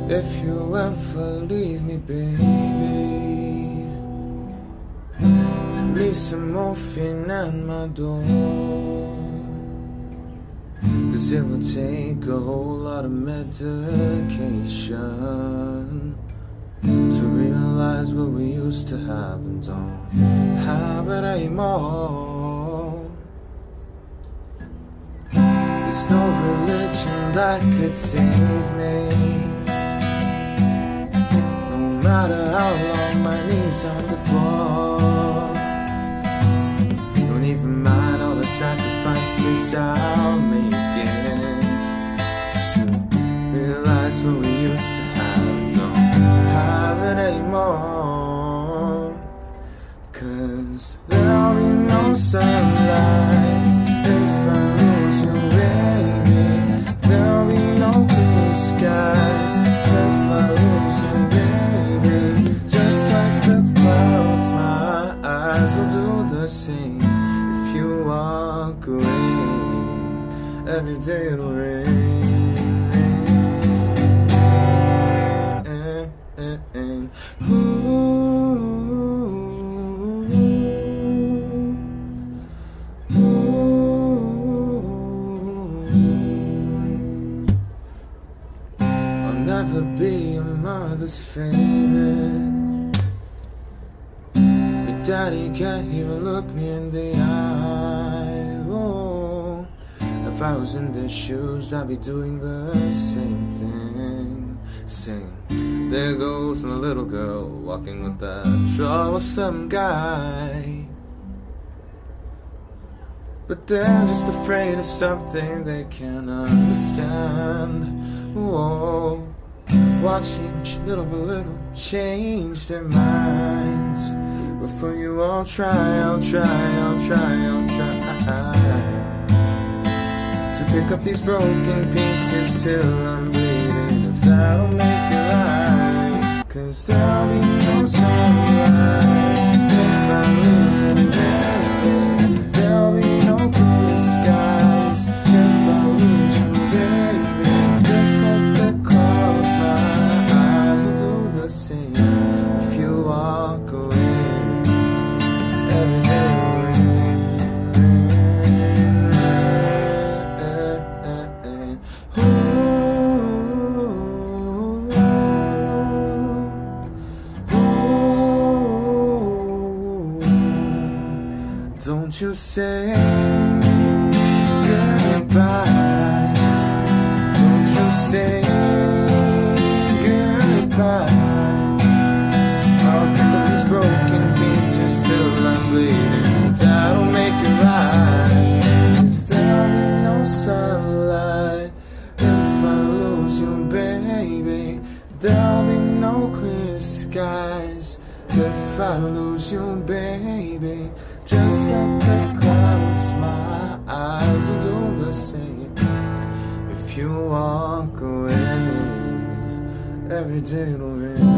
If you ever leave me, baby, leave some morphine at my door. 'Cause it will take a whole lot of medication to realize what we used to have and don't have it anymore. There's no religion that could save me, no matter how long my knees on the floor. Don't even mind all the sacrifices I'll make to realize what we used to have and don't have it anymore. 'Cause there'll be no sunlight if I lose you, baby. There'll be no blue skies if I lose you, baby. Just like the clouds, my eyes will do the same. If you walk away, every day it'll rain. I'll never be your mother's favorite. Your daddy can't even look me in the eye. Oh, if I was in their shoes, I'd be doing the same thing. Sing, there goes my little girl walking with that troublesome guy. But they're just afraid of something they can't understand. Whoa, watch each little by little change their minds. Before you all try to pick up these broken pieces till I'm bleeding. If that'll make it right, 'cause there'll be no sunlight if I lose you, baby. There'll be no blue skies if I lose you, baby. Just like the clouds, my eyes will do the same. If you walk away, every day will rain. Don't you say goodbye. Don't you say goodbye. I'll pick up these broken pieces till I'm bleeding. That'll make it right. 'Cause there'll be no sunlight if I lose you, baby. There'll be no clear skies if I lose you, baby. Just like the clouds, my eyes will do the same. If you walk away, every day it'll rain.